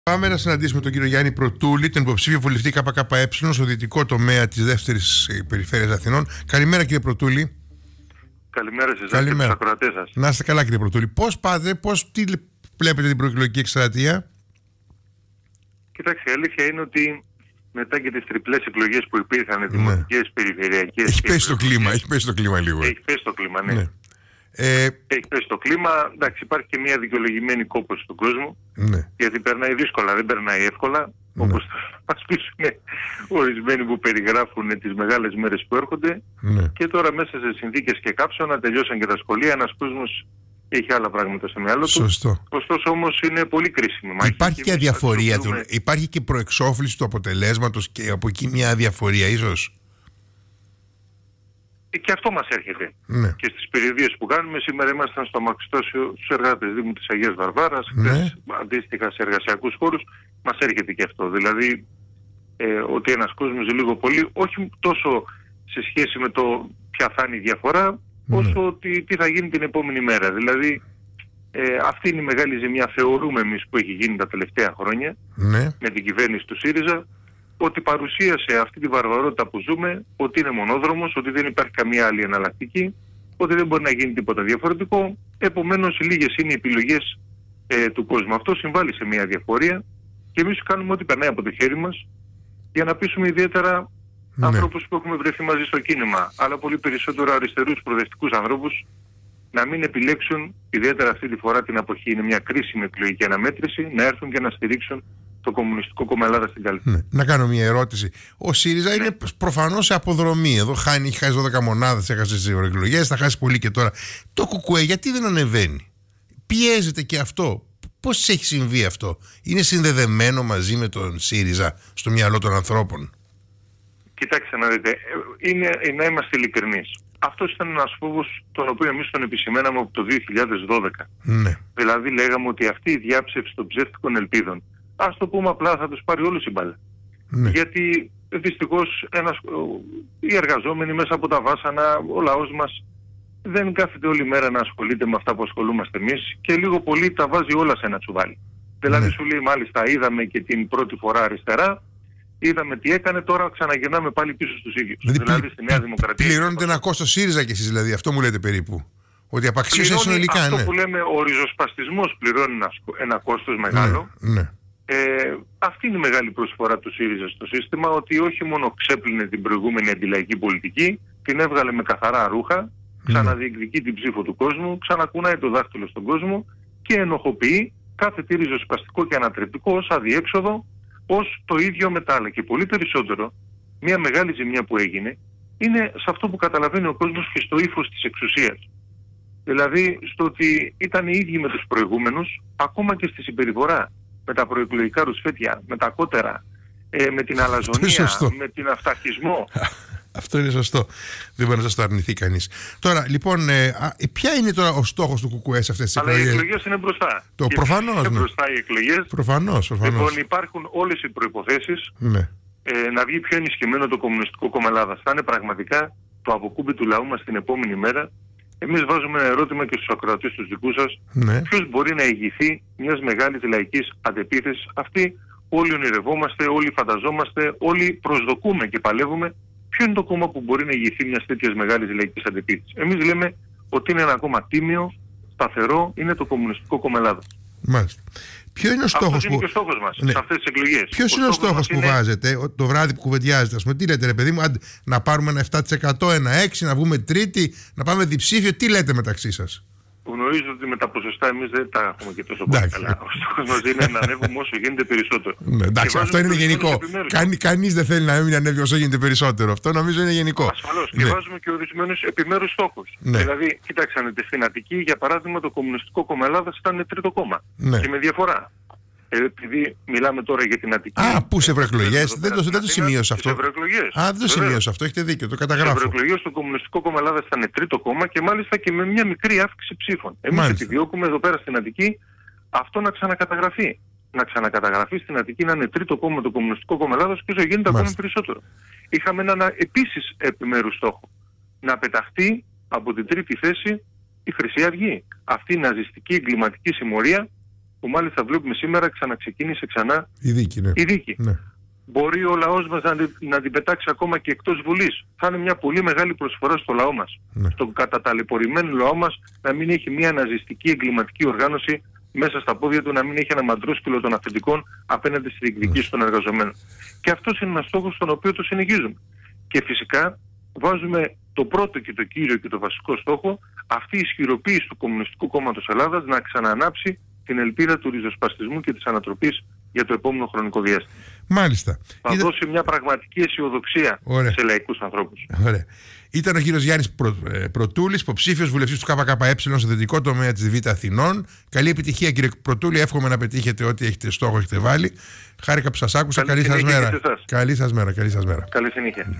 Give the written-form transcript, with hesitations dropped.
Πάμε να συναντήσουμε τον κύριο Γιάννη Πρωτούλη, τον υποψήφιο βουλευτή ΚΚΕ στο δυτικό τομέα της δεύτερης περιφέρειας Αθηνών. Καλημέρα, κύριε Πρωτούλη. Καλημέρα σε εσάς και τους ακροατές σας. Να είστε καλά, κύριε Πρωτούλη. Πώς πάτε, τι βλέπετε την προεκλογική εκστρατεία? Κοιτάξτε, η αλήθεια είναι ότι μετά και τις τριπλές εκλογές που υπήρχαν, δημοτικές, περιφερειακές. Έχει πέσει το κλίμα, έχει πέσει το κλίμα λίγο. Έχει πέσει το κλίμα, ναι. Έχει πέσει το κλίμα. Εντάξει, υπάρχει και μια δικαιολογημένη κόπωση στον κόσμο. Γιατί περνάει δύσκολα, δεν περνάει εύκολα. Όπως θα μας πείσουν ορισμένοι που περιγράφουν τις μεγάλες μέρες που έρχονται. Και τώρα μέσα σε συνθήκες και κάψωνα τελειώσαν και τα σχολεία. Ένας κόσμος έχει άλλα πράγματα στο μυαλό του. Σωστό. Ωστόσο όμως είναι πολύ κρίσιμη. Υπάρχει και αδιαφορία του. Υπάρχει και προεξόφληση του αποτελέσματος και από εκεί μια αδιαφορία ίσως. Και αυτό μας έρχεται. Και στις περιοδίες που κάνουμε. Σήμερα ήμασταν στο Αμαξιτώσιο στους εργάτες Δήμου της Αγίας Βαρβάρας. Αντίστοιχα σε εργασιακούς χώρους μας έρχεται και αυτό. Δηλαδή ότι ένας κόσμος λίγο πολύ, όχι τόσο σε σχέση με το ποια θα είναι η διαφορά, όσο ότι τι θα γίνει την επόμενη μέρα. Δηλαδή αυτή είναι η μεγάλη ζημιά, θεωρούμε εμείς, που έχει γίνει τα τελευταία χρόνια με την κυβέρνηση του ΣΥΡΙΖΑ, ότι παρουσίασε αυτή τη βαρβαρότητα που ζούμε, ότι είναι μονόδρομος, ότι δεν υπάρχει καμία άλλη εναλλακτική, ότι δεν μπορεί να γίνει τίποτα διαφορετικό. Επομένως, λίγες είναι οι επιλογές του κόσμου. Αυτό συμβάλλει σε μια διαφορία και εμείς κάνουμε ό,τι περνάει από το χέρι μας για να πείσουμε ιδιαίτερα ανθρώπους που έχουμε βρεθεί μαζί στο κίνημα, αλλά πολύ περισσότερο αριστερούς προοδευτικούς ανθρώπους, να μην επιλέξουν, ιδιαίτερα αυτή τη φορά την αποχή, είναι μια κρίσιμη εκλογική αναμέτρηση, να έρθουν και να στηρίξουν το Κομμουνιστικό Κόμμα Ελλάδα στην Καλυθέα. Να κάνω μια ερώτηση. Ο ΣΥΡΙΖΑ είναι προφανώς σε αποδρομή. Εδώ έχει χάσει 12 μονάδες, έχασε τις ευρωεκλογές, θα χάσει πολύ και τώρα. Το ΚΚΕ γιατί δεν ανεβαίνει? Πιέζεται και αυτό. Πώς έχει συμβεί αυτό? Είναι συνδεδεμένο μαζί με τον ΣΥΡΙΖΑ στο μυαλό των ανθρώπων? Κοιτάξτε να δείτε, να είμαστε ειλικρινείς. Αυτός ήταν ένας φόβος τον οποίο εμείς τον επισημαίναμε από το 2012. Δηλαδή λέγαμε ότι αυτή η διάψευση των ψεύτικων ελπίδων, ας το πούμε απλά, θα τους πάρει όλους η μπάλα. Γιατί δυστυχώς οι εργαζόμενοι μέσα από τα βάσανα, ο λαός μας δεν κάθεται όλη μέρα να ασχολείται με αυτά που ασχολούμαστε εμείς και λίγο πολύ τα βάζει όλα σε ένα τσουβάλι. Δηλαδή σου λέει, μάλιστα είδαμε και την πρώτη φορά αριστερά, είδαμε τι έκανε, τώρα ξαναγυρνάμε πάλι πίσω στους ίδιους. Δηλαδή στη Νέα Δημοκρατία. Πληρώνετε ένα κόστος ΣΥΡΙΖΑ κι εσείς, δηλαδή, αυτό μου λέτε περίπου? Ότι απαξίωσε συνολικά, αυτό που λέμε ο ριζοσπαστισμός πληρώνει ένα κόστος μεγάλο. Αυτή είναι η μεγάλη προσφορά του ΣΥΡΙΖΑ στο σύστημα, ότι όχι μόνο ξέπλυνε την προηγούμενη αντιλαϊκή πολιτική, την έβγαλε με καθαρά ρούχα, ξαναδιεκδικεί την ψήφο του κόσμου, ξανακουνάει το δάχτυλο στον κόσμο και ενοχοποιεί κάθε τι ριζοσπαστικό και ανατρεπτικό ως αδιέξοδο, ως το ίδιο μετά. Αλλά και πολύ περισσότερο, μια μεγάλη ζημιά που έγινε είναι σε αυτό που καταλαβαίνει ο κόσμος και στο ύφος της εξουσίας. Δηλαδή στο ότι ήταν οι ίδιοι με τους προηγούμενους, ακόμα και στη συμπεριφορά, με τα προεκλογικά ρουσφέτια, με τα κότερα, με την αλαζονία, με την αυταρχισμό. Αυτό είναι σωστό. Δεν μπορεί να σας το αρνηθεί κανείς. Τώρα, λοιπόν, ποια είναι τώρα ο στόχος του ΚΚΕ σε αυτές τις εκλογές? Αλλά οι εκλογές είναι μπροστά. Προφανώς. Είναι μπροστά οι εκλογές. Προφανώς. Λοιπόν, υπάρχουν όλες οι προϋποθέσεις να βγει πιο ενισχυμένο το Κομμουνιστικό Κόμμα Ελλάδας. Θα είναι πραγματικά το αποκούμπι του λαού μας την επόμενη μέρα. Εμείς βάζουμε ένα ερώτημα και στους ακροατές τους δικούς σας. Ποιος μπορεί να ηγηθεί μιας μεγάλης λαϊκής αντεπίθεσης? Αυτή όλοι ονειρευόμαστε, όλοι φανταζόμαστε, όλοι προσδοκούμε και παλεύουμε. Ποιο είναι το κόμμα που μπορεί να ηγηθεί μιας τέτοιας μεγάλης λαϊκής αντεπίθεσης? Εμείς λέμε ότι είναι ένα κόμμα τίμιο, σταθερό, είναι το Κομμουνιστικό Κόμμα Ελλάδας. Μάλιστα. Ποιο είναι ο στόχος είναι και ο στόχος μας σε αυτές τις εκλογές. Ποιος είναι ο στόχος που βάζετε το βράδυ που κουβεντιάζετε? Ας πούμε, τι λέτε, ρε παιδί μου, να πάρουμε ένα 7%, ένα 6%, να βγούμε τρίτη, να πάμε διψήφιο? Τι λέτε μεταξύ σας? Γνωρίζω ότι με τα ποσοστά εμείς δεν τα έχουμε και τόσο πολύ καλά. Ο στόχος μας είναι να ανέβουμε όσο γίνεται περισσότερο. Εντάξει, αυτό είναι γενικό. Κανείς δεν θέλει να μην ανέβει όσο γίνεται περισσότερο. Αυτό νομίζω είναι γενικό. Ασφαλώς. Και βάζουμε και ορισμένους επιμέρους στόχους. Δηλαδή, κοιτάξτε, στην Αττική, για παράδειγμα, το Κομμουνιστικό Κόμμα Ελλάδας ήταν τρίτο κόμμα. Και με διαφορά. Επειδή μιλάμε τώρα για την Αττική. Πού σε ευρωεκλογές? Δεν το σημείωσα αυτό. Δεν το σημείωσα αυτό, έχετε δίκιο, το καταγράφω. Σε ευρωεκλογές το Κομμουνιστικό Κόμμα Ελλάδας ήταν τρίτο κόμμα και μάλιστα και με μια μικρή αύξηση ψήφων. Εμείς επιδιώκουμε εδώ πέρα στην Αττική αυτό να ξανακαταγραφεί. Να ξανακαταγραφεί στην Αττική, να είναι τρίτο κόμμα το Κομμουνιστικό Κόμμα Ελλάδας και όσο γίνεται ακόμα περισσότερο. Είχαμε έναν επίσης επιμέρους στόχο. Να πεταχτεί από την τρίτη θέση η Χρυσή Αυγή. Αυτή η ναζιστική εγκληματική συμμορία που μάλιστα βλέπουμε σήμερα ξαναξεκίνησε ξανά η δίκη. Ναι. Η δίκη. Ναι. Μπορεί ο λαός μας να την πετάξει ακόμα και εκτός Βουλής. Θα είναι μια πολύ μεγάλη προσφορά στο λαό μας. Ναι. Στον καταταλαιπωρημένο λαό μας να μην έχει μια ναζιστική εγκληματική οργάνωση μέσα στα πόδια του, να μην έχει ένα μαντρόσκυλο των αφεντικών απέναντι στη διεκδικήση των εργαζομένων. Και αυτός είναι ένας στόχος τον οποίο το συνεχίζουμε. Και φυσικά βάζουμε το πρώτο και το κύριο και το βασικό στόχο, αυτή η ισχυροποίηση του Κομμουνιστικού Κόμματος Ελλάδας να ξαναανάψει την ελπίδα του ριζοσπαστισμού και της ανατροπής για το επόμενο χρονικό διάστημα. Μάλιστα. Θα δώσει μια πραγματική αισιοδοξία σε λαϊκούς ανθρώπους. Ωραία. Ήταν ο κύριος Γιάννης Πρωτούλης, υποψήφιος βουλευτής του ΚΚΕ στο δυτικό τομέα της Β' Αθηνών. Καλή επιτυχία, κύριε Πρωτούλη. Εύχομαι να πετύχετε ό,τι έχετε στόχο έχετε βάλει. Χάρηκα που σας άκουσα. Καλή σας μέρα. Καλή σας μέρα. Καλή σας μέρα. Καλή συνέχεια.